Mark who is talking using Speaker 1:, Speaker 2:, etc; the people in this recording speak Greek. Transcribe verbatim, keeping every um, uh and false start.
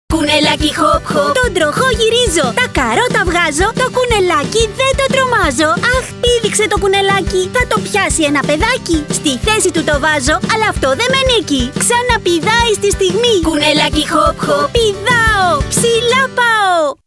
Speaker 1: Κουνελάκι χοπ χοπ.
Speaker 2: Τον τροχό γυρίζω, τα καρότα βγάζω, το κουνελάκι δεν το τρομάζω. Αχ, πήδηξε το κουνελάκι, θα το πιάσει ένα παιδάκι. Στη θέση του το βάζω, αλλά αυτό δεν με νίκει. Ξαναπηδάει στη στιγμή.
Speaker 1: Κουνελάκι χοπ χοπ.
Speaker 2: Πηδάω, ψηλά πάω.